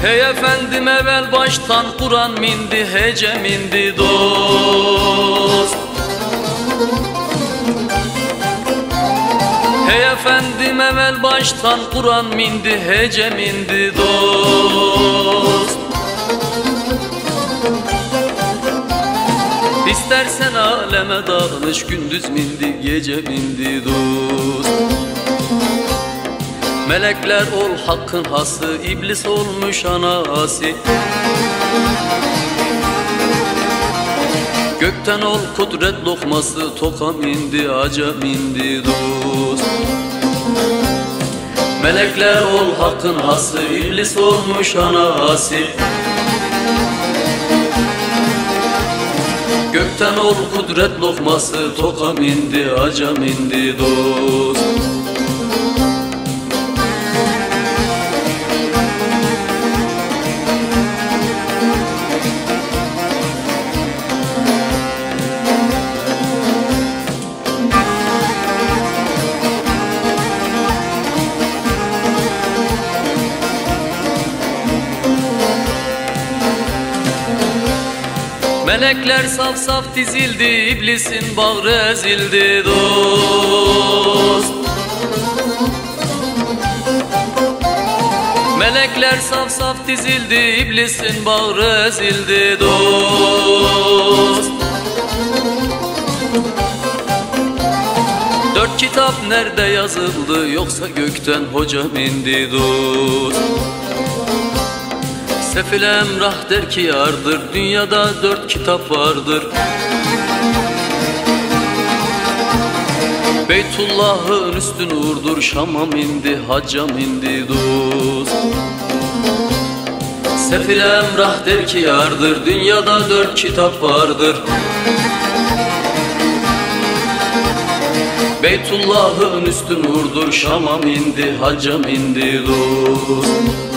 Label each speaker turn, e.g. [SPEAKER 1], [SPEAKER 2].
[SPEAKER 1] Hey efendim evvel baştan Kur'an mindi, hece mindi dost. Hey efendim evvel baştan Kur'an mindi, hece mindi dost. İstersen aleme danış, gündüz mindi, gece mindi dost. Melekler ol hakkın hası, iblis olmuş anası. Gökten ol kudret lokması, toka mindi, aca mindi dost. Melekler ol hakkın hası, iblis olmuş anası. Gökten ol kudret lokması, toka mindi, aca mindi dost. Melekler saf saf dizildi, iblisin bağrı ezildi dost. Melekler saf saf dizildi, iblisin bağrı ezildi dost. Dört kitap nerede yazıldı, yoksa gökten hocam indi dost. Sefil Emrah der ki yardır, dünyada dört kitap vardır. Beytullah'ın üstü nurdur, Şam'a mindi, hacca mindi dost. Sefil Emrah der ki yardır, dünyada dört kitap vardır. Beytullah'ın üstü nurdur, Şam'a mindi, hacca mindi dost.